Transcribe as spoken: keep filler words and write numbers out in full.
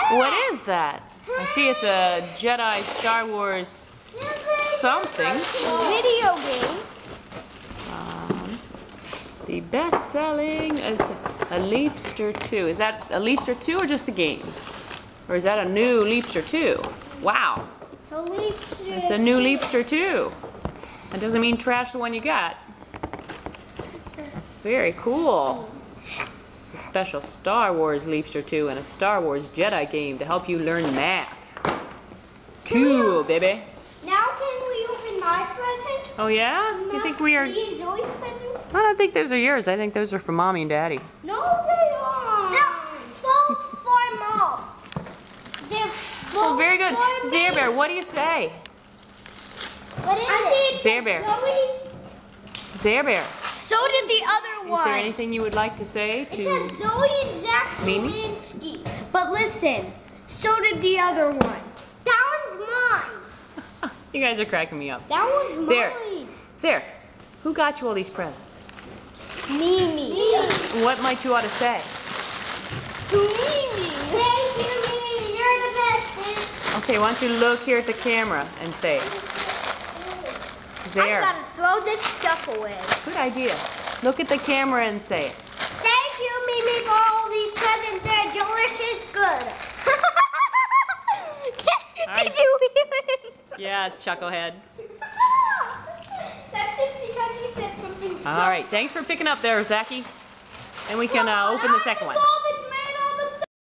What is that? I see it's a Jedi Star Wars something. Video game. Um, the best-selling is a Leapster two. Is that a Leapster two or just a game? Or is that a new Leapster two? Wow. So Leapster. It's a new Leapster two. That doesn't mean trash the one you got. Very cool. It's a special Star Wars Leapster two and a Star Wars Jedi game to help you learn math. Cool, baby. Now can we open my present? Oh yeah? You think we are? Me and Zoe's present? I don't think those are yours. I think those are for Mommy and Daddy. No, they aren't. No, both for Mom. They're both Oh, very good. for Zare me. Bear, what do you say? What is it? Zare Bear. Zoe? Zare Bear, So did the other is one. there anything you would like to say It to? said Zoe and Zach Mimi? Zielinski. But listen, so did the other one. That one's mine. You guys are cracking me up. That one's Zare. mine. Zare, who got you all these presents? Mimi. And what might you ought to say? To Mimi. Thank you, Mimi. You're the best. Okay, why don't you look here at the camera and say it. I Zare, gotta throw this stuff away. good idea. Look at the camera and say it. Thank you, Mimi, for all these presents. They're delicious good. All right. Did you hear it? Yes, Chucklehead. That's just because he said something. All right, thanks for picking up there, Zachy. And we can uh, open the second one.